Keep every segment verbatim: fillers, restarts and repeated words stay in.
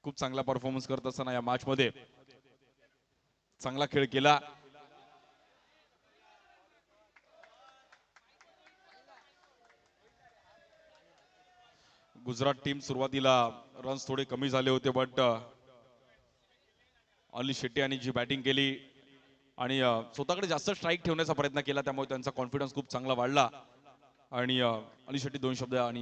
खूप चांगला परफॉर्मन्स करत असताना या मॅच मध्ये चांगला खेळ केला. गुजरात टीम सुरुवातीला रन्स थोडे कमी झाले होते, बट अली शेट्टी यांनी जी बॅटिंग केली आणि स्वतःकडे जास्त स्ट्राईक ठेवण्याचा प्रयत्न केला, त्यामुळे त्यांचा कॉन्फिडन्स खूप चांगला वाढला. आणि अली शेट्टी दोन शब्द. आणि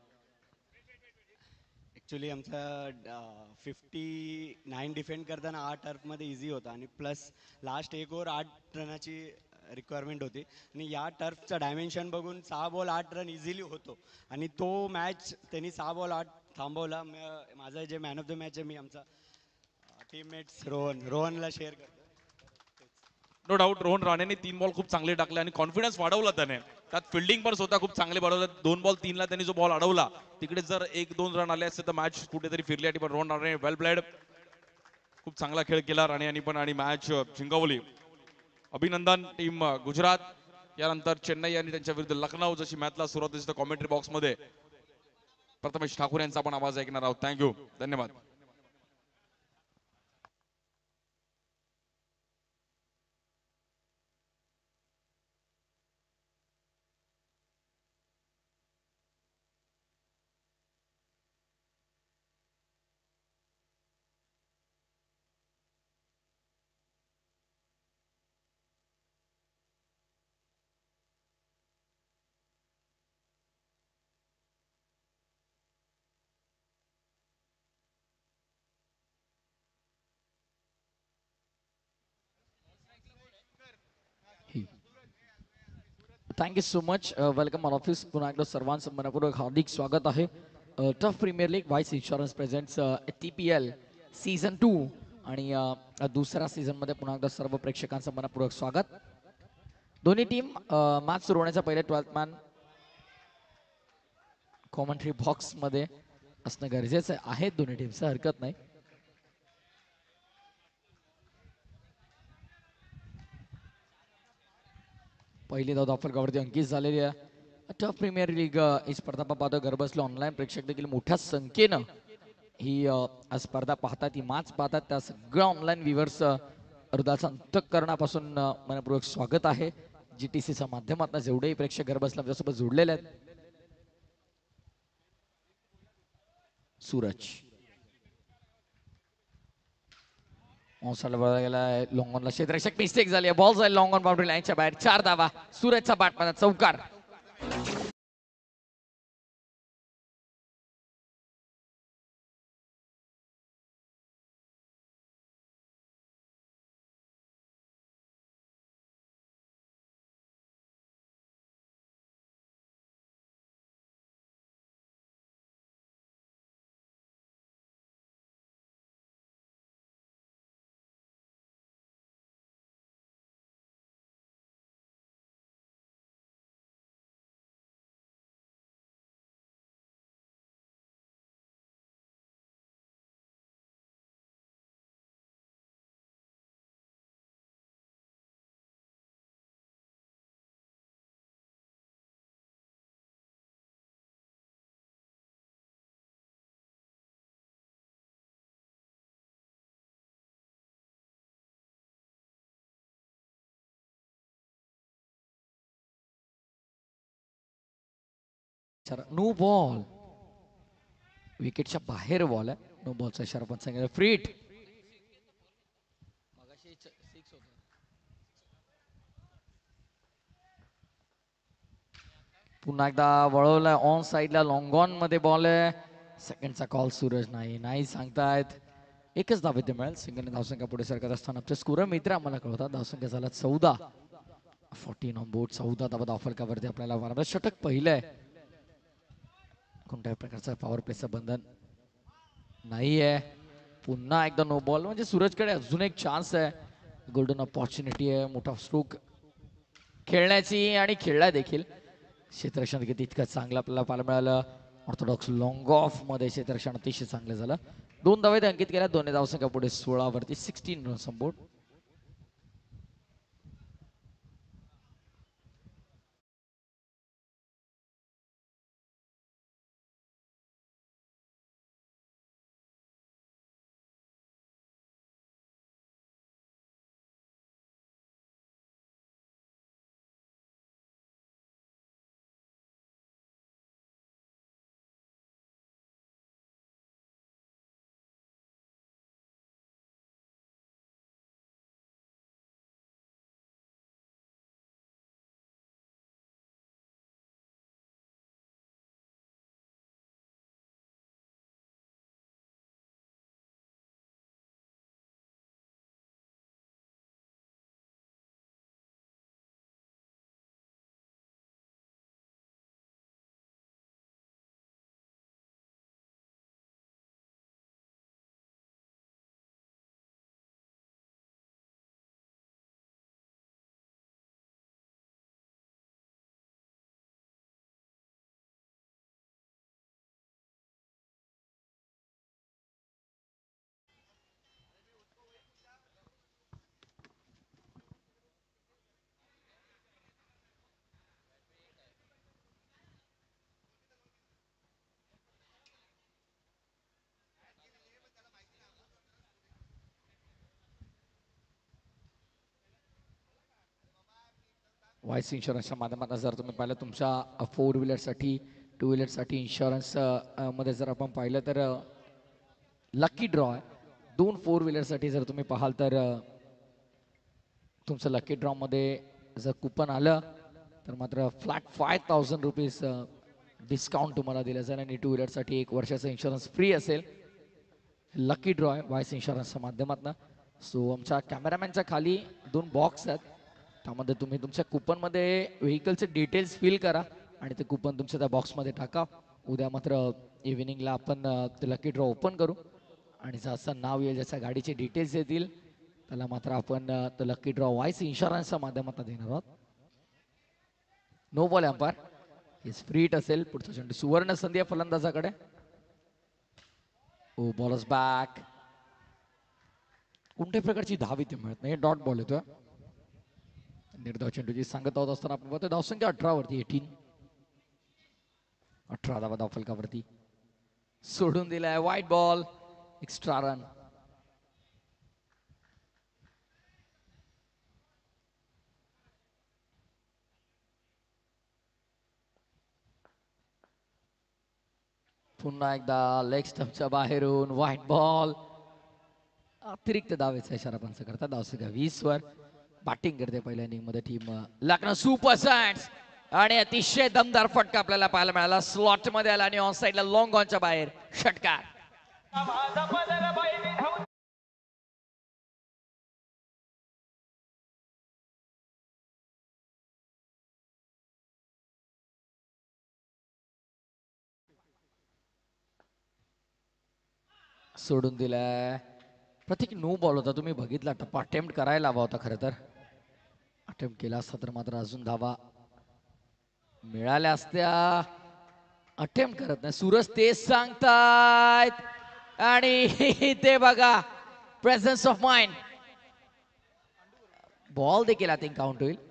ॲक्च्युली आमचा फिफ्टी नाईन डिफेंड करताना हा टर्फमध्ये इझी होता आणि प्लस लास्ट एक ओव्हर आठ रनाची रिक्वायरमेंट होती आणि या टर्फचा डायमेन्शन बघून सहा बॉल आठ रन इझिली होतो आणि तो मॅच त्यांनी सहा बॉल आठ थांबवला. माझा जे मॅन ऑफ द मॅच आहे मी आमचा टीममेट्स रोहन रोहनला शेअर करतो. नो डाऊट रोहन राणेने तीन बॉल खूप चांगले टाकले आणि कॉन्फिडन्स वाढवला त्याने. त्यात फिल्डिंग पण स्वतः खूप चांगले बनवलं. दोन बॉल तीनला त्यांनी जो बॉल अडवला तिकडे जर एक दोन रन आले असते तर मॅच कुठेतरी फिरली आहे. पण रोहन राणे वेल प्लेड, खूप चांगला खेळ केला राणे यांनी पण आणि मॅच जिंकवली. अभिनंदन टीम गुजरात. यानंतर चेन्नई आणि त्यांच्या विरुद्ध लखनौ जशी मॅचला सुरुवात दिसतं कॉमेंट्री बॉक्स मध्ये प्रथमेश ठाकूर यांचा आपण आवाज ऐकणार आहोत. थँक्यू, धन्यवाद. Thank you so much. Welcome all office. पुन्हा एकदा सर्वांचं मनपूर्वक हार्दिक स्वागत आहे. Tough premier league voice insurance presents T P L season two आणि uh, दुसऱ्या सीझनमध्ये पुन्हा एकदा सर्व प्रेक्षकांचं मनपूर्वक स्वागत. दोन्ही टीम मॅच सुरू होण्याच्या पहिले ट्वेल्थ मॅन कॉमेंट्री बॉक्समध्ये असणं गरजेचं आहे. दोन्ही टीमचं हरकत नाही. पहिली धाव धावफलकावरती अंकित झालेली आहे. टफ प्रीमियर लीग ही स्पर्धा पाहतो घर बसलो ऑनलाईन प्रेक्षक देखील मोठ्या संख्येनं ही स्पर्धा पाहतात, ही मॅच पाहतात. त्या सगळ्या ऑनलाईन व्ह्युअर्स हृदयाचं अंतःकरणापासून मनपूर्वक स्वागत आहे. जी टी सीच्या माध्यमातून जेवढेही प्रेक्षक घर बसल्या आमच्यासोबत जोडलेले आहेत. सूरज गेला लॉंगॉनला, क्षेत्ररक्षक मिस्टेक झाली. बॉल जाईल लॉंगॉन बाउंड्री लाईनच्या बाहेर. चार धावा. सूरजचा बॅटमध्ये चौकार. नो बॉल, विकेटच्या बाहेर बॉल आहे. नो बॉलचा इशारा पण सांगितलं. फ्रीट पुन्हा एकदा वळवलाय ऑन साइडला. लॉंग ऑन मध्ये बॉल आहे. सेकंडचा कॉल सूरज नाही नाही सांगतायत. एकच धाव इथे मिळेल. सिंगलने धावसंख्या पुढे सरकत असताना आपले स्कोर मित्र आम्हाला कळवतात. धावसंख्या झाला चौदा. Fourteen on board. चौदा धावा धावफलकावरती आपल्याला बरोबर षटक पहिलं आहे. कोणत्याही प्रकारचं पॉवर प्लेचं बंधन नाही आहे. पुन्हा एकदा नो बॉल म्हणजे सूरजकडे अजून एक चान्स आहे. गोल्डन ऑपॉर्च्युनिटी आहे मोठा स्ट्रोक खेळण्याची आणि खेळला देखील. क्षेत्ररक्षण देखील तितकंच चांगलं आपल्याला पाहायला मिळालं. ऑर्थोडॉक्स लॉंग ऑफ मध्ये क्षेत्ररक्षण अतिशय चांगलं झालं. दोन धावे अंकित केल्या. दोन्ही धावसंख्या पुढे सोळावरती. Sixteen runs on board. Voice इन्शुरन्सच्या माध्यमातून जर तुम्ही पाहिलं तुमच्या फोर व्हीलरसाठी टू व्हीलरसाठी इन्शुरन्स मध्ये जर आपण पाहिलं तर लकी ड्रॉ आहे. दोन फोर व्हीलरसाठी जर तुम्ही पाहाल तर अ, तुमचं लकी ड्रॉमध्ये जर कुपन आलं तर मात्र flat five thousand rupees discount तुम्हाला दिलं जाईल आणि टू व्हीलरसाठी एक वर्षाचं इन्शुरन्स फ्री असेल. लकी ड्रॉ आहे व्हॉइस इन्शुरन्सच्या माध्यमातून. सो आमच्या कॅमेरामॅनच्या खाली दोन बॉक्स आहेत, त्यामध्ये तुम्ही तुमच्या कुपनमध्ये व्हेकलचे डिटेल्स फिल करा आणि ते कुपन तुमच्या त्या बॉक्समध्ये टाका. उद्या मात्र इव्हिनिंगला आपण अ, ते लकी ड्रॉ ओपन करू आणि जसं नाव येईल, ज्याच्या गाडीचे डिटेल्स येतील त्याला मात्र आपण अ, तो लकी ड्रॉ व्हॉइस इन्शुरन्सच्या माध्यमातून देणार आहोत. नो बॉल अंपायर हे स्प्रीट असेल. पुढचा चेंडू सुवर्ण संधी आहे फलंदाजाकडे. ओ बॉलर्स बॅक. कोणत्याही प्रकारची धाव इथे मिळत नाही, डॉट बॉल येतोय. निर्धाव चेंडूची सांगत आहोत असताना आपण बघतोय धावसंख्या अठरा वरती एटीन. अठरा धावा धाव फलकावरती सोडून दिलाय. Wide ball, extra run. पुन्हा एकदा लेग स्टंपच्या बाहेरून व्हाईट बॉल. अतिरिक्त धावेचा इशारा पंच करतात. धावसंख्या वीस वर. बॅटिंग करते पहिल्या इनिंग मध्ये टीम लखनौ सुपर सायन्स आणि अतिशय दमदार फटका आपल्याला पाहायला मिळाला. स्लॉट मध्ये आला आणि ऑन साइडला लॉंग ऑनच्या बाहेर षटकार. सोडून दिलाय. प्रत्येक नो बॉल होता, तुम्ही बघितला. टप्पा अटेम्प्ट करायला हवा होता खरं तर. अटेम्प्ट केला असता तर मात्र अजून धावा मिळाल्या असत्या. अटेम्प्ट करत नाही सूरज, तेच सांगतायत आणि ते बघा प्रेझन्स ऑफ माइंड. बॉल देखील आय थिंक काउंट होईल.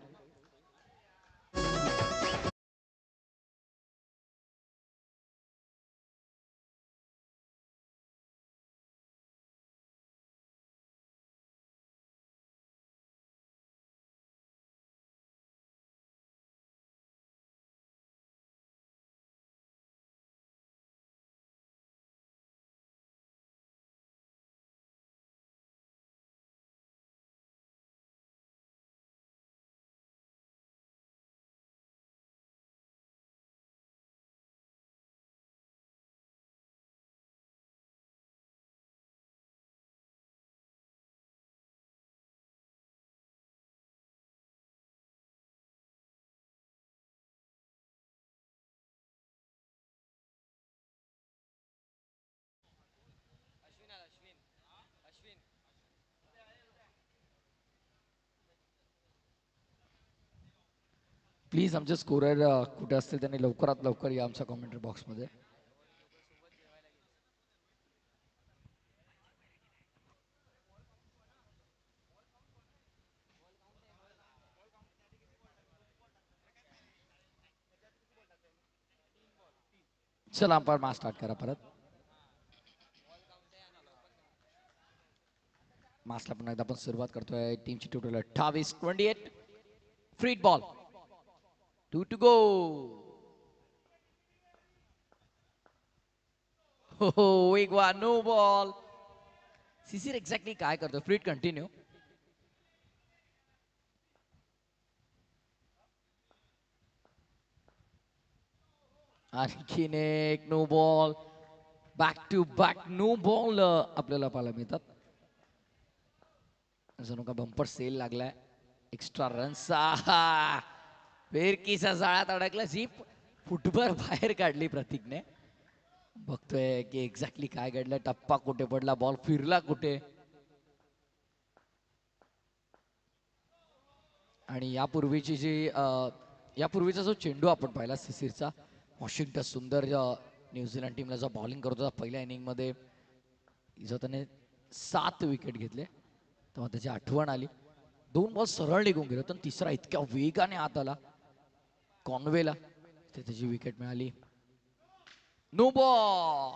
प्लीज आमचे स्कोरर कुठे असतील त्यांनी लवकरात लवकर या आमच्या कॉमेंट्री बॉक्समध्ये. चला अंपायर मॅच स्टार्ट करा परत. मॅचला पुन्हा एकदा आपण सुरुवात करतोय. टीमची टोटल अठ्ठावीस. Twenty eight. Free ball. Two to go. हो एक वा नो बॉल. सिसिर एक्झॅक्टली काय करतो. फ्रीट कंटिन्यू. आणखीन एक no ball. Back to back no ball आपल्याला पाहायला मिळतात. जणू का बंपर सेल लागलाय. एक्स्ट्रा रनचा फेरकीचा जाळ्यात अडकला. जीप फुटभर बाहेर काढली प्रतीकने. बघतोय की एक्झॅक्टली काय घडलं. टप्पा कुठे पडला, बॉल फिरला कुठे. आणि यापूर्वीची जी यापूर्वीचा जो चेंडू आपण पाहिला सिसिरचा, वॉशिंग्टन सुंदर न्यूझीलंड टीमला जो बॉलिंग करत होता पहिल्या इनिंग मध्ये, जो त्याने सात विकेट घेतले तेव्हा त्याची आठवण आली. दोन बॉल सरळ निघून गेले तर तिसरा इतक्या वेगाने आत आला कॉन्वेला, ते त्याची विकेट मिळाली. No ball.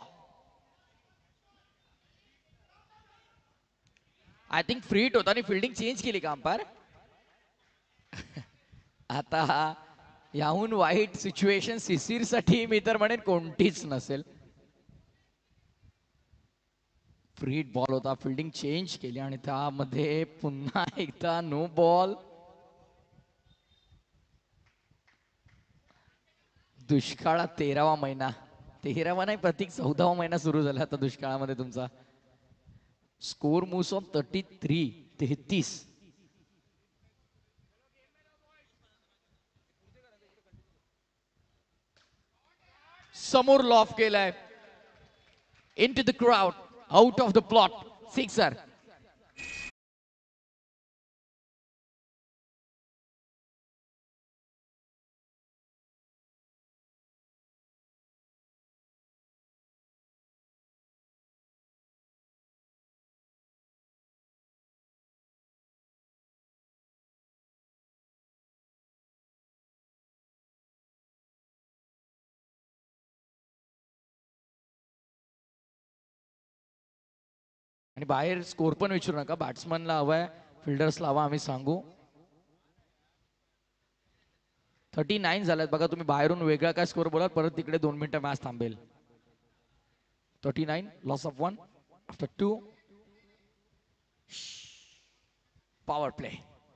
I think free hit होता आणि फिल्डिंग चेंज केली का अंपायर. आता याहून वाईट सिच्युएशन शिशिर साठी मी तर म्हणेन कोणतीच नसेल. फ्री बॉल होता, फिल्डिंग चेंज केली आणि त्यामध्ये पुन्हा एकदा नो बॉल. दुष्काळात तेरावा महिना, तेरावा नाही प्रतीक चौदावा महिना सुरू झाला आता दुष्काळामध्ये तुमचा. Score moves on thirty three तेहतीस. समोर लॉफ केलाय, into the crowd, out of the plot, sixer. आणि बाहेर स्कोर पण विचारू नका, बॅट्समनला हवाय, फिल्डर्सला हवा आम्ही सांगू. थर्टी नाईन झाल्यात बघा. तुम्ही बाहेरून वेगळा काय स्कोर बोला, परत तिकडे दोन मिनिटं मॅच थांबेल. Thirty nine, loss of one after two. Power play.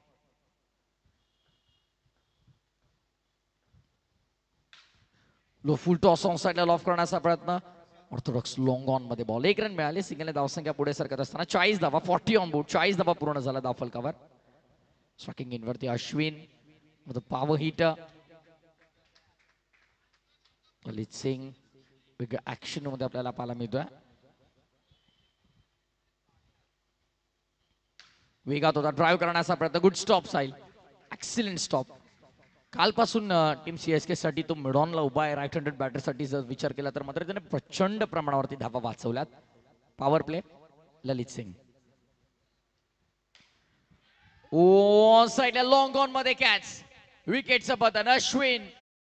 Low full toss on साइडला लॉफ करण्याचा प्रयत्न. ऑर्थोडॉक्स लॉंग ऑन मध्ये बॉल. एक रन मिळाले. सिंगलने धावसंख्या पुढे सरकत असताना चाळीस धावा, फॉर्टी ऑन बोर्ड. चाळीस धावा पूर्ण झाला धाव फलकावर. स्ट्रायकिंग इन वरती Ashwin with a power hitter. Lalit सिंग वेगळ्या ऍक्शन मध्ये आपल्याला पाहायला मिळतोय. वेगात होता, ड्राईव्ह करण्याचा प्रयत्न. Good stop Sahil, excellent stop. कालपासून टीम सीएसके साठी तो मिडॉनला उभा आहे. राईट हँडेड बॅटर साठी जर विचार केला तर मात्र त्याने प्रचंड प्रमाणावरती धावा वाचवल्यात. Power play Lalit Singh. ओ साईडला लॉंग ऑन मध्ये कॅच. विकेटचं पतन. अश्विन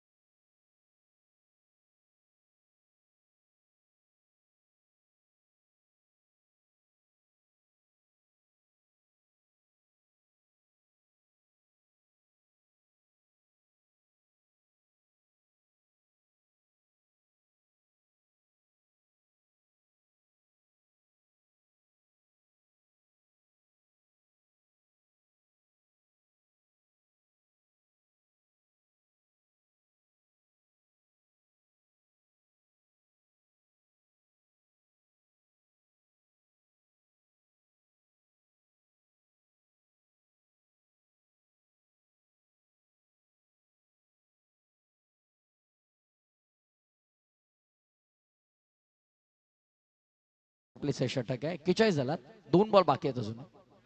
आपले सहा षटक आहे. एक्केचाळीस झाला. दोन बॉल बाकी आहेत अजून.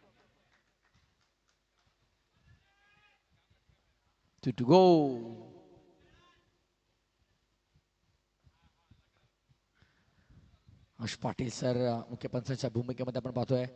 Two to go. Harsh Patil sir मुख्य पंचाच्या भूमिकेमध्ये आपण पाहतोय.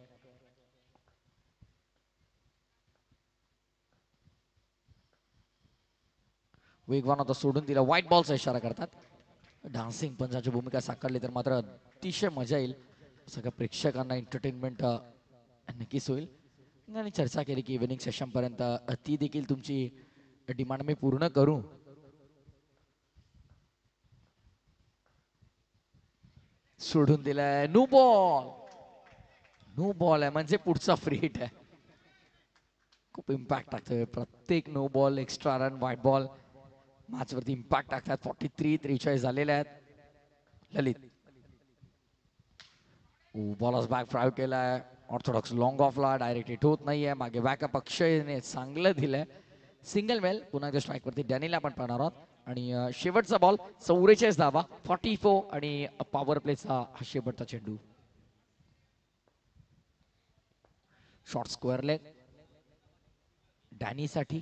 वेगवान होता, सोडून दिला. व्हाईट बॉलचा इशारा करतात. डान्सिंग पंचाची भूमिका साकारली तर मात्र अतिशय मजा येईल. सगळ्या प्रेक्षकांना एंटरटेनमेंट नक्कीच होईल. आणि चर्चा केली की इव्हिनिंग सेशन पर्यंत ती देखील तुमची डिमांड मी पूर्ण करू. सोडून दिलाय. No ball. नो बॉल आहे म्हणजे पुढचा फ्री हिट आहे. खूप इम्पॅक्ट टाकतोय प्रत्येक no ball, extra run, white ball match वरती इम्पॅक्ट टाकतात. फॉर्टी थ्री त्रेचाळीस झालेले आहेत. ललित बॉलर्स बॅक फ्राय केलाय. ऑर्थोडॉक्स लॉंग ऑफला डायरेक्ट हिट होत नाहीये. मागे बॅकअप अक्षयने चांगलं दिलंय. सिंगल मेल. पुन्हा एकदा स्ट्राईक वरती डॅनीला आपण पाहणार आहोत. आणि शेवटचा बॉल चौवेचाळीस धावा, फॉर्टी फोर आणि पॉवर प्लेचा हा शेवटचा चेंडू. शॉर्ट स्क्वेअर लेग डॅनी साठी.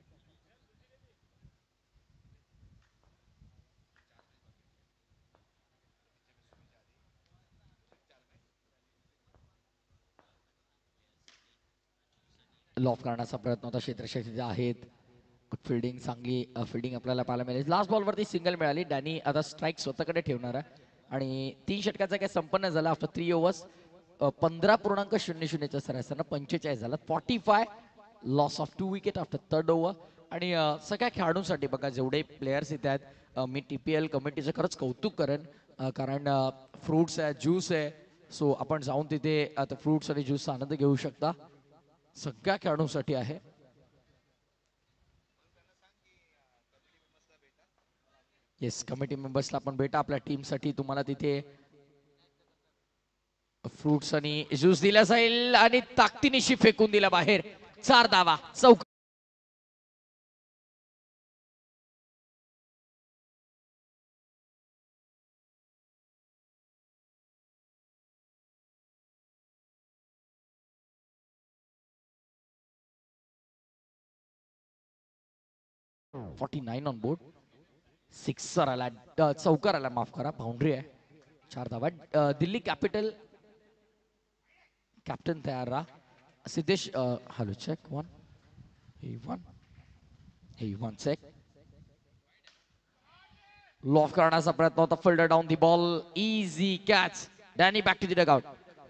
लॉफ करण्याचा प्रयत्न होता. क्षेत्ररक्षक आहेत. फिल्डिंग चांगली फिल्डिंग आपल्याला पाहायला मिळेल. लास्ट बॉल वरती सिंगल मिळाली. डॅनी आता स्ट्राईक स्वतःकडे ठेवणार आहे. आणि तीन षटकाचा काय संपन्न झाला आफ्टर थ्री ओव्हर्स. पंधरा पूर्णांक शून्य शून्यच्या सरासरीनं पंचेचाळीस झाला. Forty five loss of two wicket after third over. आणि अ, सगळ्या खेळाडूंसाठी बघा जेवढे प्लेयर्स इथे आहेत अ, मी टी पी एल कमिटीचं खरंच कौतुक करेन अ, कारण फ्रुट्स आहे ज्यूस आहे सो आपण जाऊन तिथे आता फ्रुट्स आणि ज्यूसचा आनंद घेऊ शकता सगळ्या खेळाडूंसाठी आहे येस कमिटी मेंबर्सला आपण भेटा आपल्या टीमसाठी तुम्हाला तिथे फ्रुट्स आणि ज्यूस दिला जाईल आणि ताकदीनिशी फेकून दिला बाहेर चार धावा चौक forty nine on board sixer आला अ, चौकार आला माफ करा बाउंड्री आहे चार धावा अ, दिल्ली कॅपिटल कॅप्टन तयार राहा Siddhesh hello check one hey one hey one check loft करण्याचा प्रयत्न होता fielder down the ball easy catch Danny back to the dugout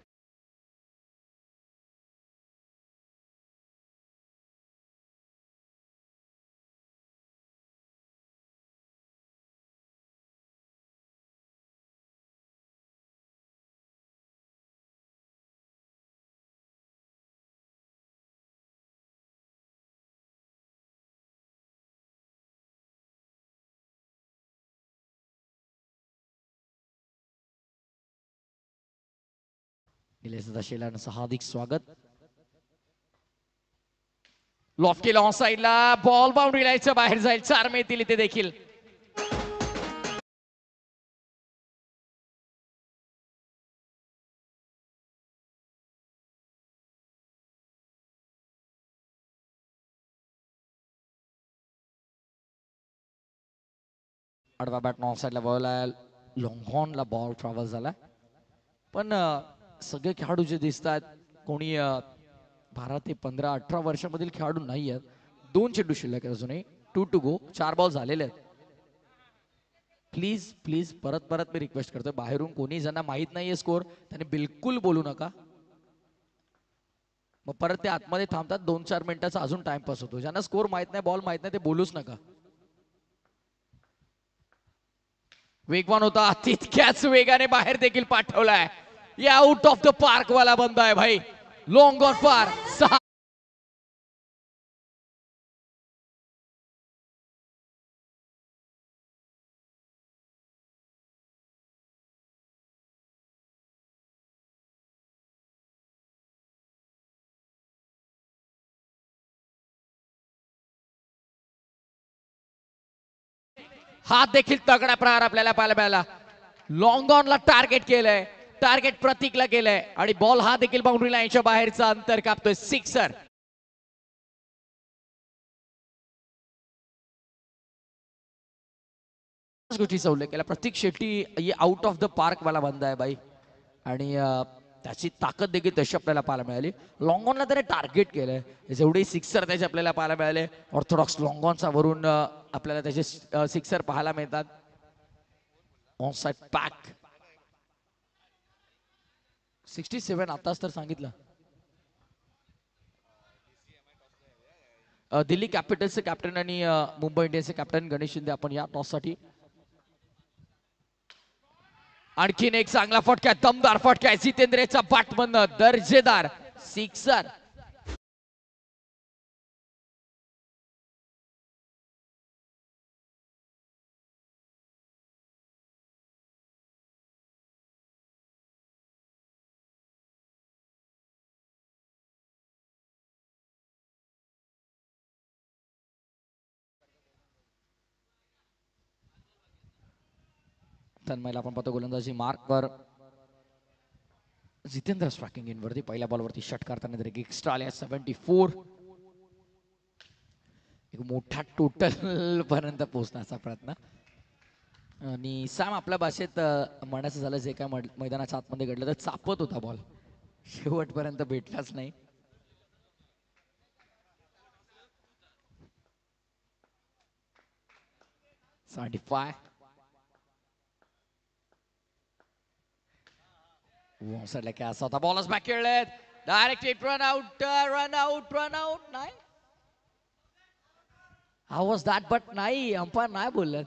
Nilesh दशेलांचं हार्दिक स्वागत लॉफ केला ऑन साइडला बॉल बाउंड्री लाईनच्या बाहेर जाईल चार मिळतील इथे देखील आडवा बॅट नॉन साइडला बॉल आहे लॉंगॉनला बॉल ट्रॅव्हल झाला पण अ, सगळे खेळाडू जे दिसत आहेत कोणी अ, बारा ते पंधरा अठरा वर्षामधील खेळाडू नाही आहेत दोन चेंडू शिल्लक आहेत अजूनही टू टू गो चार बॉल झालेले आहेत प्लीज प्लीज परत परत मी रिक्वेस्ट करतोय बाहेरून कोणी ज्यांना माहित नाहीये स्कोर त्यांनी बिलकुल बोलू नका मग परत ते आतमध्ये थांबतात दोन चार मिनिटाचा अजून टाइमपास होतो ज्यांना स्कोर माहित नाही बॉल माहित नाही ते बोलूच नका वेगवान होता तितक्याच वेगाने बाहेर देखील पाठवलाय या आउट ऑफ द पार्क वाला बंद आहे भाई लॉंग ऑन पार सहा हात देखील तगडा प्रहार आपल्याला पाहायला मिळाला लॉंग ऑनला टार्गेट केलंय टार्गेट प्रतीकला केलंय आणि बॉल हा देखील बाउंड्री लाईनच्या बाहेरचा अंतर कापतोय सिक्सर गोष्टीचा उल्लेख केला Pratik Shetty out of the park वाला बंद आहे बाई आणि अं, त्याची ताकद देखील तशी आपल्याला पाहायला मिळाली लॉंग ऑनला त्याने टार्गेट केलंय जेवढे सिक्सर त्याचे आपल्याला पाहायला मिळाले ऑर्थोडॉक्स लॉंग ऑनचा वरून अं, आपल्याला त्याचे सिक्सर पाहायला मिळतात on side pack sixty seven आताच तर सांगितलं अं, दिल्ली कॅपिटल्सचे कॅप्टन आणि अं, मुंबई इंडियन्सचे कॅप्टन गणेश शिंदे आपण या टॉस साठी आणखीन एक चांगला फटका दमदार फटका जितेंद्रचा बॅटमधनं दर्जेदार सिक्सर तन्मयला आपण पाहतो गोलंदाजी मार्कवर जितेंद्र स्ट्रायकिंग इन वरती पहिल्या बॉलवरती शट करताना तरी एक्स्ट्रा आल्या सेव्हन्टी फोर एक मोठा टोटल पर्यंत पोहोचण्याचा प्रयत्न आणि सॅम आपल्या भाषेत अं, म्हणायचं झालं जे काय मड- मैदानाच्या आतमध्ये घडलं तर चापत होता बॉल शेवटपर्यंत भेटलाच नाही सेव्हन्टी फाय साईडला काय असा होता बॉलच बॅक खेळलेत direct run out run out run out नाही हाऊ वॉज दॅट, बट नाही, अंपायर नाही बोलत.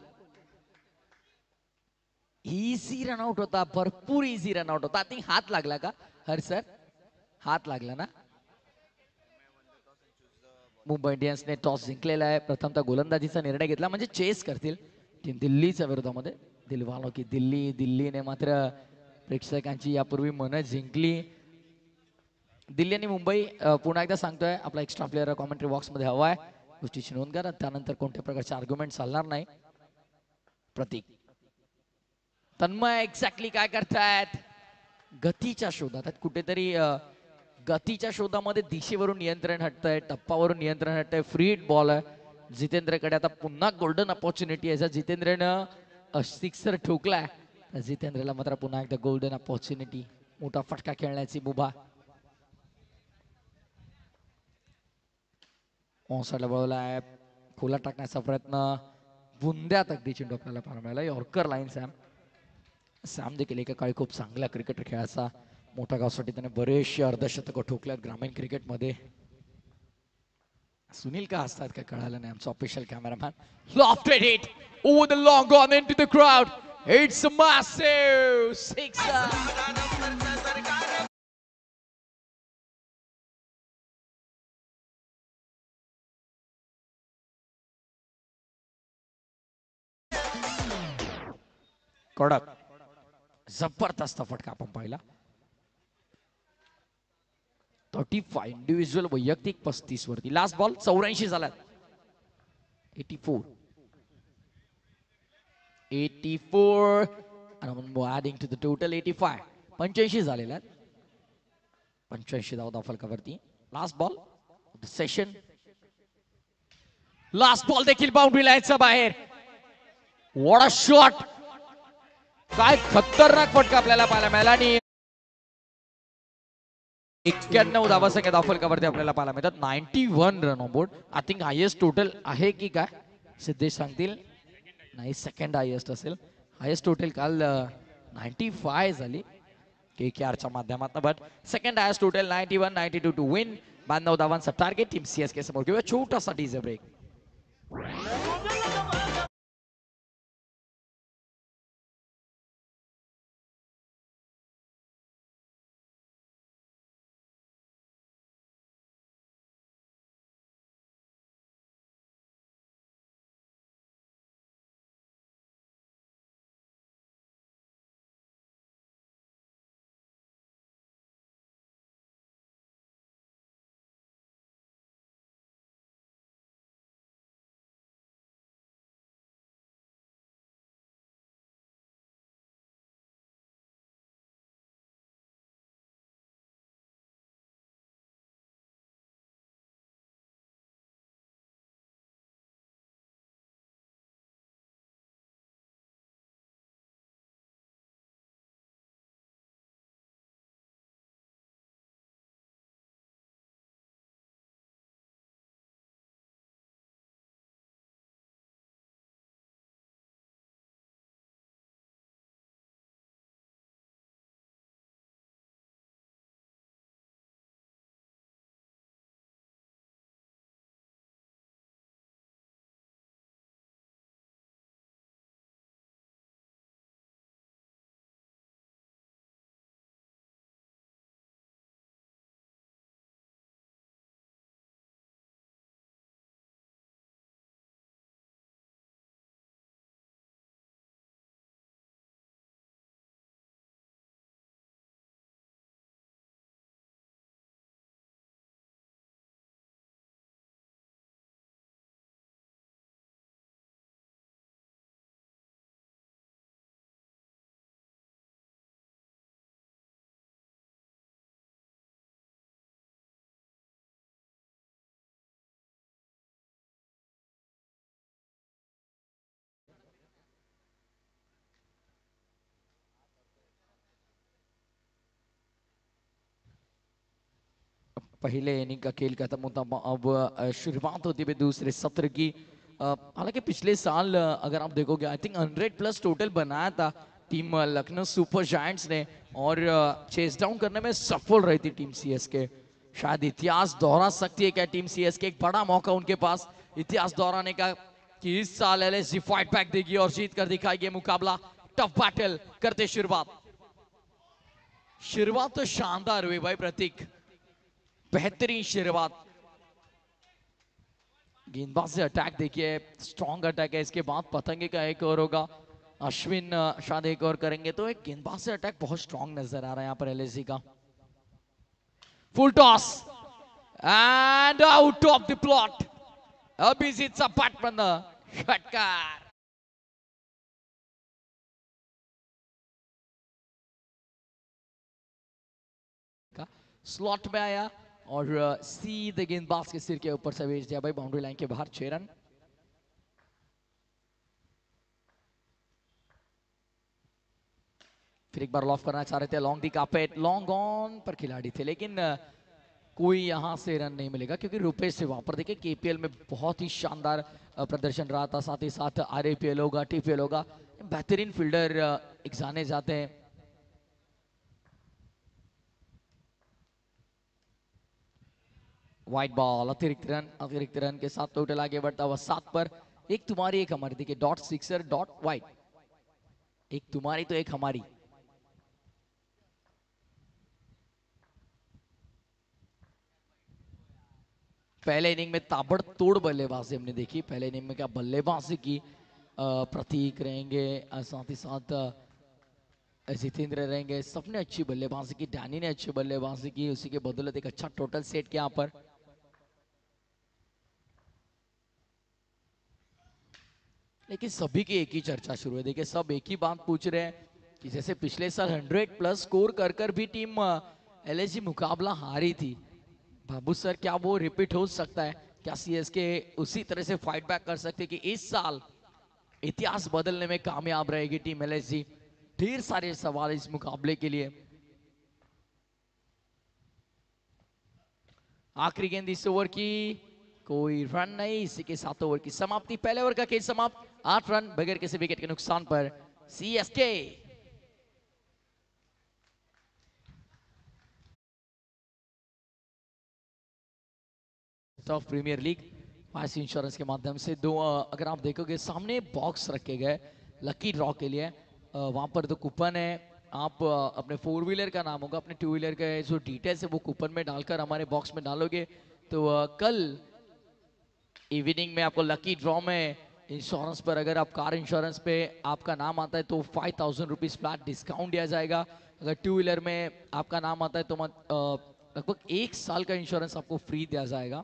इझी रनआउट होता, भरपूर इझी रनआउट होता. आय थिंक हात लागला का हर सर, हात लागला ना. मुंबई इंडियन्सने टॉस जिंकलेला आहे. प्रथमतः गोलंदाजीचा निर्णय घेतला, म्हणजे चेस करतील टीम दिल्लीच्या विरोधामध्ये. दिलवालो की दिल्ली, दिल्लीने मात्र प्रेक्षकांची यापूर्वी मनं जिंकली. दिल्ली आणि मुंबई, पुन्हा एकदा सांगतोय, आपला एक्स्ट्रा प्लेअर कॉमेंट्री बॉक्समध्ये हवा आहे, गोष्टीची नोंद करा. त्यानंतर कोणत्या प्रकारचे आर्ग्युमेंट चालणार नाही. प्रतीक, तन्मय एक्झॅक्टली काय करतायत? गतीच्या शोधात आहेत कुठेतरी. गतीच्या शोधामध्ये दिशेवरून नियंत्रण हटतंय, टप्पावरून नियंत्रण हटतंय. फ्री हिट बॉल आहे जितेंद्रकडे. आता पुन्हा गोल्डन अपॉर्च्युनिटी आहे. जर जितेंद्रनं सिक्सर ठोकलाय तर जितेंद्रला मात्र पुन्हा एकदा गोल्डन अपॉर्च्युनिटी, मोठा फटका खेळण्याची मुभा. ऑनसाइडला वळवलाय, खोला टाकण्याचा प्रयत्न, बुंद्यात अगदी चेंडू आपल्याला पाहायला मिळाला. Yorker line Sam. सॅम देखील एका काळी खूप चांगला क्रिकेटर खेळायचा. मोठा गावसाठी त्याने बरेचसे अर्धशतक ठोकल्यात ग्रामीण क्रिकेटमध्ये. सुनील का असतात काय कळालं नाही. आमचा official cameraman. Lofted hit over the long on into the crowd. It's a massive sixer. कडक जबरदस्त फटका आपण पाहिला. थर्टी फाय इंडिव्हिज्युअल वैयक्तिक पस्तीस वरती. लास्ट बॉल चौऱ्याऐंशी झाला. Eighty four eighty four adding to the total eighty five. पंच्याऐंशी झालेल्या आहेत. पंच्याऐंशी धावा फलकावरती. Last ball session. Last ball देखील बाउंड्री लाईनच्या बाहेर. What a shot. काय खतरनाक फटका आपल्याला पाहायला मिळाला. आणि एक्क्याण्णव धावा संख्या धावफलकावरती आपल्याला पाहायला मिळतात. Ninety one run on board. I think highest total आहे की काय सिद्धेश सांगतील. नाही, सेकंड हायेस्ट असेल. हायेस्ट टोटल काल नाईन्टी फाय झाली के के आरच्या माध्यमातून, but second highest total ninety one ninety two to win. ब्याण्णव धावांचा टार्गेट टीम सीएसके समोर. किंवा छोटासा डीजे ब्रेक. पहले इनिंग का खेल खत्म होता, अब शुरुआत होती है दूसरे सत्र की। हालांकि पिछले साल अगर आप देखोगे I think hundred plus total बनाया था टीम लखनऊ सुपर जायंट्स ने और चेस डाउन करने में सफल रही थी टीम सीएसके। शायद इतिहास दोहरा सकती है क्या टीम सीएसके? एक बड़ा मौका उनके पास इतिहास दोहराने का कि इस साल एलएसजी फाइट बैक देगी और जीत कर दिखाएगी मुकाबला। टफ बैटल करते शुरुआत। शुरुआत तो शानदार हुई भाई प्रतीक, बेहतरीन शुरुआत। गेंदबाज से अटैक देखिए, स्ट्रॉन्ग अटैक है। इसके बाद पतंगे का एक और होगा, अश्विन शायद एक और करेंगे। तो एक गेंदबाज से अटैक बहुत स्ट्रॉन्ग नजर आ रहा है यहाँ पर एलएसजी का। Full toss and out of the plot. अभिजितचा पाठबंद षटकार। स्लॉट में आया और सीधे गेंदबाज के सिर के ऊपर से भेज दिया भाई बाउंड्री लाइन के बाहर। छह रन। फिर एक बार लॉफ करना चाह रहे थे, long the carpet, long on पर खिलाड़ी थे, लेकिन कोई यहां से रन नहीं मिलेगा क्योंकि रुपेश से वहां पर देखिए केपीएल में बहुत ही शानदार प्रदर्शन रहा था, साथ ही साथ आरएपीएल होगा, टीपीएल होगा, बेहतरीन फील्डर एक जाने जाते हैं। वाइट बॉल, अतिरिक्त रन, अतिरिक्त रन के साथ टोटल आगे बढ़ता हुआ सात पर। एक तुम्हारी एक हमारी, देखिए डॉट सिक्सर डॉट वाइट, एक तुम्हारी तो एक हमारी। पहले इनिंग में ताबड़तोड़ बल्लेबाजी हमने देखी। पहले इनिंग में क्या बल्लेबाजी की, प्रतीक रहेंगे, साथ ही साथ जितेंद्र रहेंगे, सबने अच्छी बल्लेबाजी की। डैनी ने अच्छी बल्लेबाजी की, उसी के बदौलत एक अच्छा टोटल सेट किया यहाँ पर। लेकिन सभी की एक ही चर्चा शुरू है, देखिए सब एक ही बात पूछ रहे हैं कि जैसे पिछले साल हंड्रेड प्लस स्कोर कर कर भी टीम एलएसजी मुकाबला हारी थी, बाबू सर क्या वो रिपीट हो सकता है? क्या सीएसके उसी तरह से फाइट बैक कर सकते कि इस साल इतिहास बदलने में कामयाब रहेगी टीम एलएसजी? ढेर सारे सवाल इस मुकाबले के लिए। आखिरी गेंद इस ओवर की, कोई रन नहीं। इसी के साथ ओवर की समाप्ति। पहले ओवर का खेल समाप्त, आठ रन बगैर किसी विकेट के नुकसान पर CSK. Off premier league voice insurance के माध्यम से दो, अगर आप देखोगे सामने बॉक्स रखे गए लकी ड्रॉ के लिए, वहां पर दो कूपन है। आप अपने फोर व्हीलर का नाम होगा, अपने टू व्हीलर का जो डिटेल्स है वो कूपन में डालकर हमारे बॉक्स में डालोगे तो कल इवनिंग में आपको लकी ड्रॉ में इंश्योरेंस पर, अगर आप कार इंश्योरेंस पे आपका नाम आता है तो five thousand rupees flat discount दिया जाएगा। अगर टू व्हीलर में आपका नाम आता है तो लगभग एक साल का इंश्योरेंस आपको फ्री दिया जाएगा।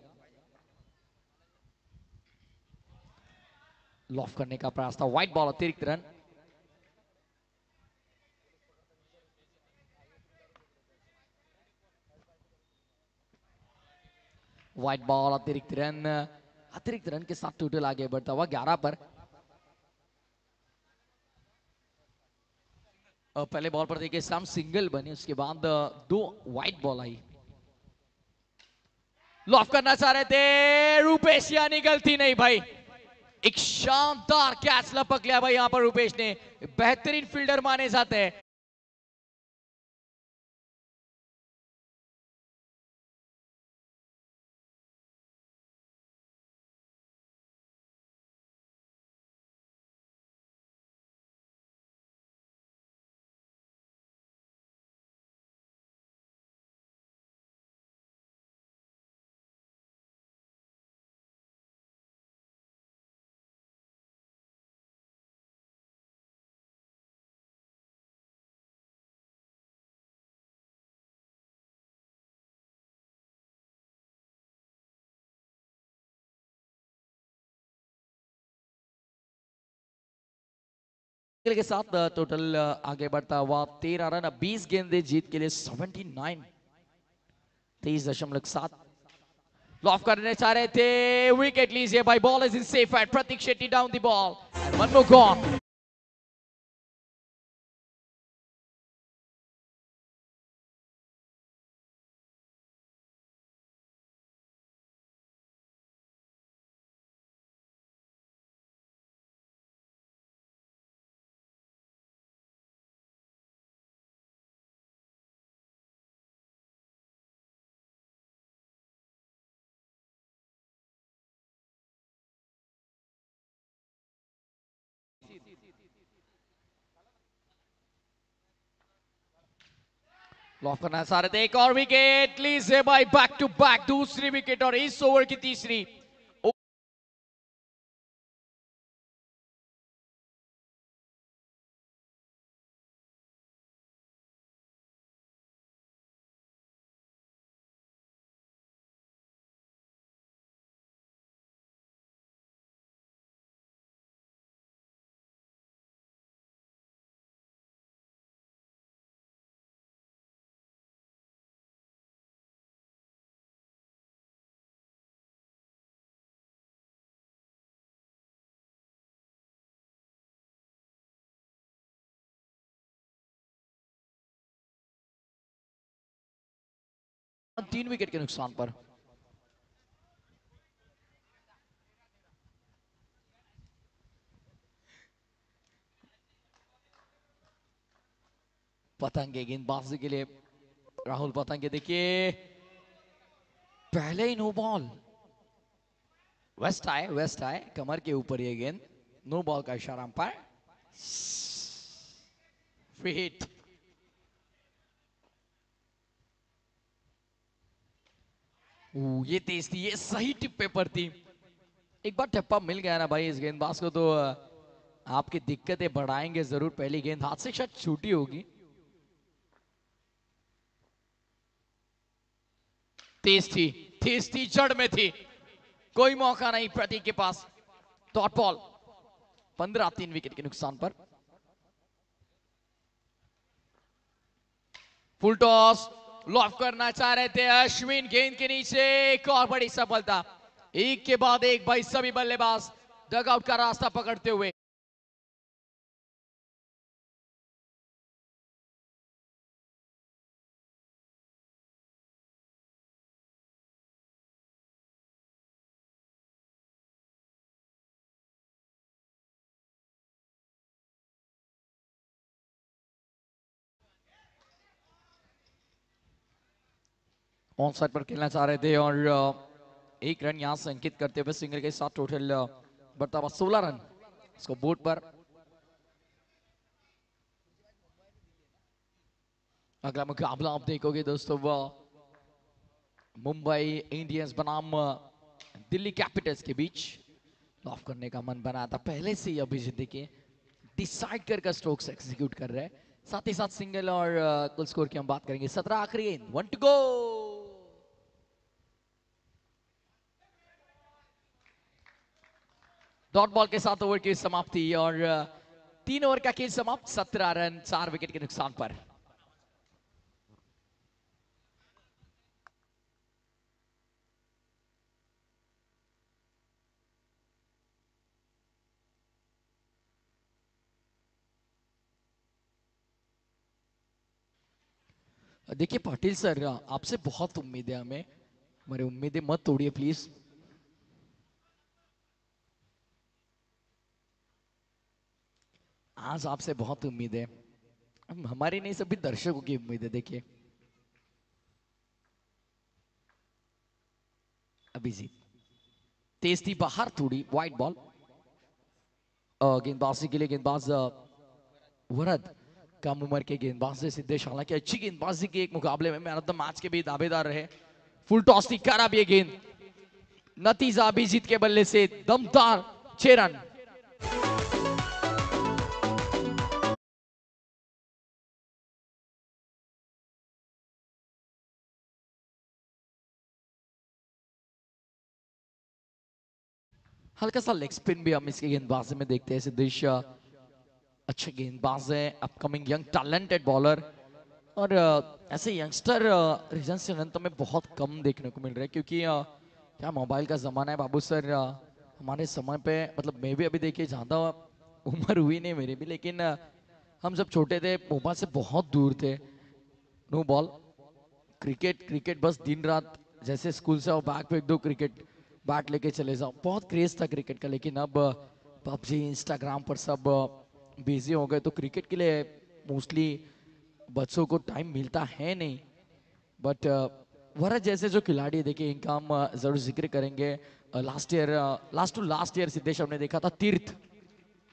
लॉफ करने का प्रयास था, व्हाइट बॉल, अतिरिक्त रन। व्हाइट बॉल, अतिरिक्त रन, अतिरिक्त रन के साथ टोटल आगे बढ़ता हुआ ग्यारह पर। पहले बॉल पर देखिए सम सिंगल बनी, उसके बाद दो व्हाइट बॉल आई। लॉफ करना चाह रहे थे रुपेश, यानी गलती नहीं भाई, एक शानदार कैच लपक लिया भाई यहां पर रुपेश ने। बेहतरीन फील्डर माने जाते हैं। के साथ टोटल आगे बढ़ता हुआ तेरह रन, बीस गेंदे जीत के लिए सेवेंटी नाइन, तेईस दशमलव सात। लॉफ करने चाह रहे थे, विकेट लीजिए भाई, ball is in safe at, Prateek Shetty down the ball, one more gone. Lock करना चाह रहे थे, एक और विकेट लीज है भाई, बैक टू बैक दूसरी विकेट और इस ओवर की तीसरी। तीन विकेट के नुकसान पर पतंगे गेंदबाजी के लिए राहुल पतंगे, देखिए पहले ही नो बॉल, वेस्ट आए वेस्ट आए कमर के ऊपर ये गेंद, नो बॉल का इशारा अंपायर। फिट ये तेज थी, ये सही टिप्पे पर थी। एक बार टप्पा मिल गया ना भाई इस गेंदबाज को तो आपकी दिक्कतें बढ़ाएंगे जरूर। पहली गेंद हाथ से शायद छूटी होगी। तेज थी, तेज थी, जड़ में थी, कोई मौका नहीं प्रतीक के पास। डॉट बॉल, पंद्रह, तीन विकेट के नुकसान पर। फुल टॉस लॉफ करना चाह रहे थे अश्विन, गेंद के नीचे एक और बड़ी सफलता। एक के बाद एक भाई सभी बल्लेबाज डगआउट का रास्ता पकड़ते हुए। ऑन साइड पर खेलना चाह रहे थे और एक रन यहां से अंकित करते हुए सिंगल के साथ टोटल बढ़ता हुआ सोलह रन इसको बोर्ड पर। अगला मुकाबला आप देखोगे दोस्तों वो मुंबई इंडियंस बनाम दिल्ली कैपिटल्स के बीच। लॉफ करने का मन बना था पहले से ही, अभिजीत देखिए डिसाइड कर कर स्ट्रोक्स एग्जीक्यूट कर रहे हैं। साथ ही साथ सिंगल और कुल स्कोर की हम बात करेंगे। सत्रह आखिरी गेंद, one two go. Dot ball के साथ ओवर की समाप्ति और तीन ओवर का खेल समाप्त, सत्रह रन चार विकेट के नुकसान पर। देखिए पाटिल सर, आपसे बहुत उम्मीद है हमें, हमारी उम्मीदें मत तोड़िए प्लीज। आज आपसे बहुत उम्मीद है, हमारी नहीं सभी दर्शकों की उम्मीद है। देखिए अभिजीत, तेज थी बाहर थोड़ी, वाइड बॉल। गेंदबाजी के लिए गेंदबाज वरद कम उम्र के गेंदबाज से सिद्धेश, हालांकि अच्छी गेंदबाजी की एक मुकाबले में मैन ऑफ द मैच के भी दावेदार रहे। फुल टॉस थी, खराब ये गेंद, नतीजा अभिजीत के बल्ले से दमदार छह रन। हल्का सा लेग स्पिन भी हम इसके गेंदबाजी में देखते हैं। सिद्धेश अच्छे गेंदबाज है, अपकमिंग यंग टैलेंटेड बॉलर, और ऐसे यंगस्टर रीजन से तो में बहुत कम देखने को मिल रहा है, क्योंकि क्या मोबाइल का जमाना है बाबू सर। हमारे समय पे मतलब मैं भी अभी देखिए ज़्यादा उम्र हुई नहीं मेरी भी, लेकिन हम जब छोटे थे मोबाइल से बहुत दूर थे। नो बॉल, क्रिकेट क्रिकेट बस दिन रात, जैसे स्कूल से आओ बैग पे एक दो क्रिकेट बैट लेके चले जाओ, बहुत क्रेज था क्रिकेट का। लेकिन अब पबजी इंस्टाग्राम पर सब बिजी हो गए, तो क्रिकेट के लिए मोस्टली बच्चों को टाइम मिलता है नहीं। बट वरद जैसे जो खिलाड़ी देखिए इनका हम जरूर जिक्र करेंगे। Last year last to last year Siddhesh हमने देखा था तीर्थ,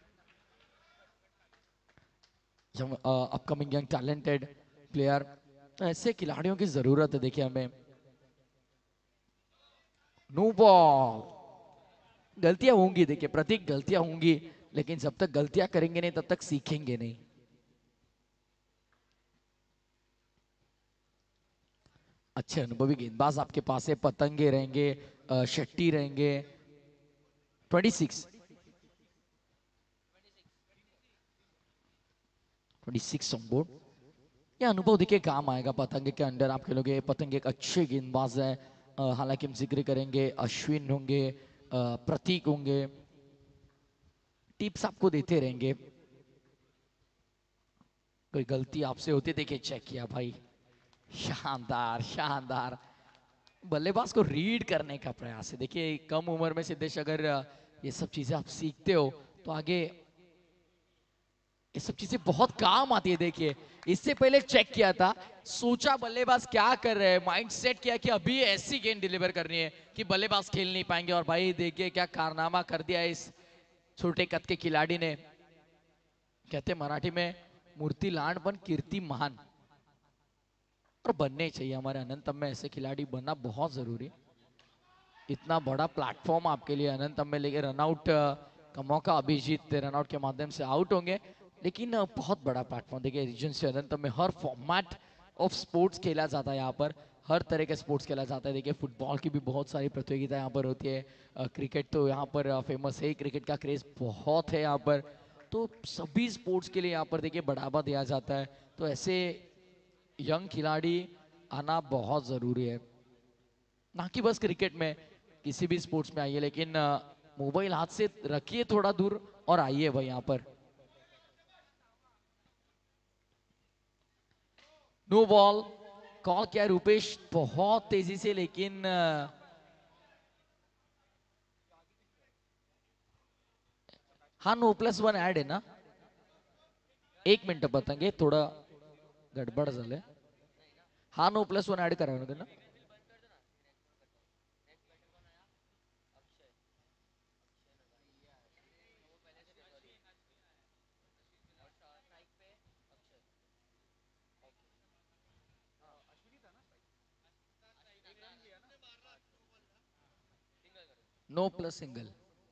अपकमिंग यंग टैलेंटेड प्लेयर, तो ऐसे खिलाड़ियों की जरूरत है देखिए हमें। नो बॉल, गलतियां होंगी देखिए, प्रतीक गलतियां होंगी, लेकिन जब तक गलतियां करेंगे नहीं तब तक सीखेंगे नहीं। अच्छे अनुभवी गेंदबाज आपके पास है, पतंगे रहेंगे, अ, शेट्टी रहेंगे। Twenty six twenty six on board. ये अनुभव देखिए काम आएगा पतंगे के अंडर आप खेलोगे। पतंगे एक अच्छे गेंदबाज है, अ, हालांकि हम जिक्र करेंगे अश्विन होंगे, अ, प्रतीक होंगे, टिप्स आपको देते रहेंगे। कोई गलती आपसे होती देखिए, चेक किया भाई, शानदार शानदार। बल्लेबाज को रीड करने का प्रयास है देखिए। कम उम्र में सिद्धेश अगर अ, ये सब चीजें आप सीखते हो तो आगे ये सब चीजें बहुत काम आती है देखिए। इससे पहले चेक किया था, सोचा बल्लेबाज क्या कर रहे हैं, माइंड सेट किया कि अभी ऐसी गेंद डिलीवर करनी है कि बल्लेबाज खेल नहीं पाएंगे, और भाई देखिए क्या कारनामा कर दिया है इस छोटे कद के खिलाड़ी ने। कहते मराठी में मूर्ति लांड पण कीर्ति महान, और बनने चाहिए हमारे अनंतम में ऐसे खिलाड़ी बनना बहुत जरूरी। इतना बड़ा प्लेटफॉर्म आपके लिए अनंतम में लेके रनआउट का मौका, अभिजीत रनआउट के माध्यम से आउट होंगे, लेकिन अ, बहुत बड़ा प्लेटफॉर्म देखिए रीजन से अनंतम में हर फॉर्मेट ऑफ स्पोर्ट्स खेला जाता है यहाँ पर, हर तरह के स्पोर्ट्स खेला जाता है। देखिए फुटबॉल की भी बहुत सारी प्रतियोगिता यहाँ पर होती है, अ, क्रिकेट तो यहाँ पर फेमस है, क्रिकेट का क्रेज बहुत है यहाँ पर, तो सभी स्पोर्ट्स के लिए यहाँ पर देखिए बढ़ावा दिया जाता है। तो ऐसे यंग खिलाड़ी आना बहुत जरूरी है, ना कि बस क्रिकेट में, किसी भी स्पोर्ट्स में आइए, लेकिन अ, मोबाइल हाथ से रखिए थोड़ा दूर और आइए भाई यहाँ पर। नो बॉल कॉल किया रूपेश बहुत तेजी से, लेकिन अ, हाँ नो प्लस वन ऍड आहे ना, एक मिनिट पतंगे थोडं गडबड झालंय। हा नो प्लस वन ऍड करावं लागेल ना। नो प्लस सिंगल,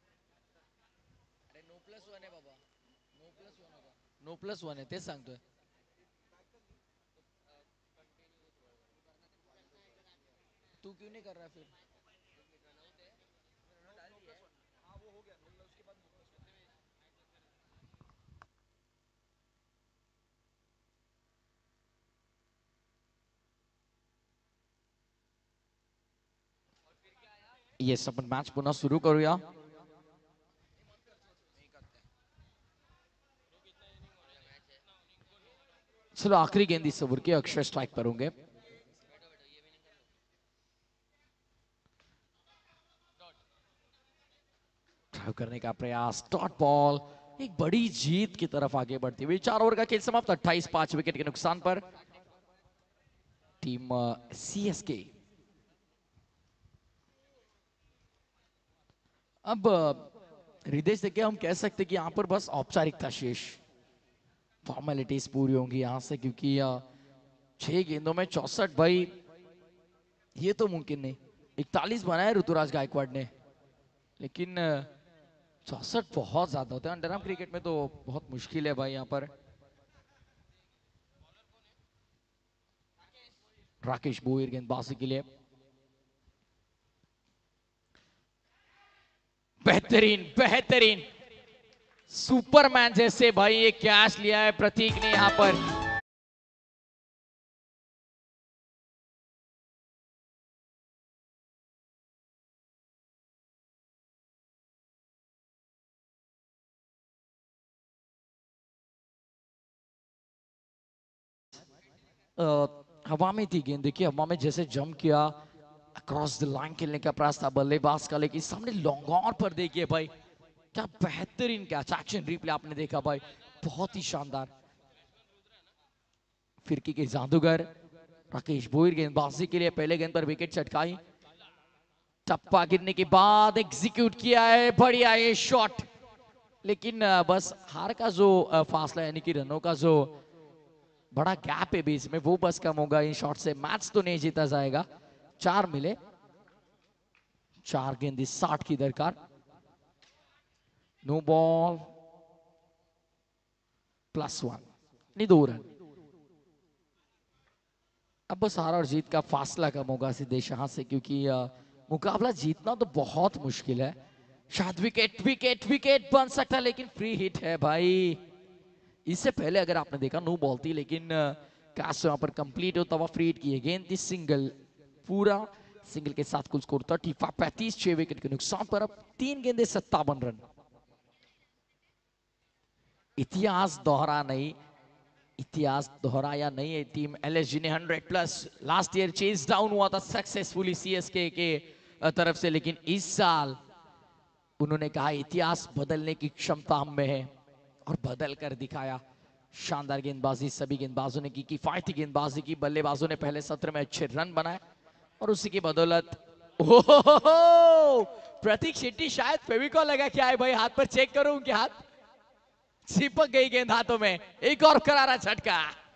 अरे नो प्लस वन आहे बाबा, नो प्लस वन होता, नो प्लस वन आहे तेच सांगतोय। तू क्यों नहीं कर रहा फिर? येस आपण मॅच पुन्हा सुरू करूया। चलो आखिरी गेंद इस ओवर की, अक्षय स्ट्राइक पर होंगे। ड्राइव करने का प्रयास, डॉट बॉल, एक बड़ी जीत की तरफ आगे बढ़ती हुई। चार ओवर का खेल समाप्त, अट्ठाईस पांच विकेट के नुकसान पर टीम सीएसके। अब हृदय से क्या हम कह सकते कि यहां पर बस औपचारिकता शेष, फॉर्मेलिटीज पूरी होंगी यहां से, क्योंकि अ, छह गेंदों में चौसठ भाई ये तो मुमकिन नहीं। इकतालीस बनाए ऋतुराज गायकवाड़ ने, लेकिन चौसठ बहुत ज्यादा होते हैं अंडरआर्म क्रिकेट में, तो बहुत मुश्किल है भाई यहाँ पर। राकेश भोईर गेंदबाजी के लिए, बेहतरीन बेहतरीन, सुपरमैन जैसे भाई ये कैच लिया है प्रतीक ने यहाँ पर। हवा में थी गेंद देखिए, हवा में जैसे जंप किया, अक्रॉस द लाइन खेलने का प्रयास था बल्लेबाज का, लेकिन सामने लॉन्ग ऑन पर देखिए भाई क्या बेहतरीन कैच, एक्शन रिप्ले आपने देखा भाई, बहुत ही शानदार। फिरकी के जादूगर राकेश भोईर गेंदबाजी के लिए पहले गेंद पर विकेट चटकाई, टप्पा गिरने के बाद एग्जीक्यूट किया है, बढ़िया ये शॉट, लेकिन बस हार का जो फासला यानी कि रनों का जो बड़ा गैप है बीच में, वो बस कम होगा इन शॉट से, मैच तो नहीं जीता जाएगा। चार मिले, चार गेंद साठ की दरकार। नो बॉल प्लस वन, नहीं दो रन। अब बस हार और जीत का फासला कम होगा सीधे शाह से, क्योंकि आ, मुकाबला जीतना तो बहुत मुश्किल है। शायद विकेट विकेट विकेट बन सकता, लेकिन फ्री हिट है भाई। इससे पहले अगर आपने देखा नो बॉल थी, लेकिन कैश यहाँ पर कंप्लीट होता हुआ फ्री हिट की गेंद थी, सिंगल, पूरा सिंगल के साथ कुल स्कोर थर्टी फाइव, पैंतीस, छह विकेट के नुकसान पर अब तीन गेंदे सत्तावन रन। इतिहास दोहरा नहीं, इतिहास दोहराया नहीं है टीम एलएसजी ने। Hundred plus last year chase down हुआ था सक्सेसफुली सीएसके के तरफ से, लेकिन इस साल उन्होंने कहा इतिहास बदलने की क्षमता हम में है, और बदल कर दिखाया। शानदार गेंदबाजी सभी गेंदबाजों ने की, किफायती गेंदबाजी की। बल्लेबाजों ने पहले सत्र में अच्छे रन बनाए, और उसी की बदौलत ओहो, प्रतीक शेट्टी शायद फेविकॉल लगा के आए भाई, हाथ पर चेक करो उनके हाथ, चिपक गई गेंद हाथों में। एक और करारा झटका।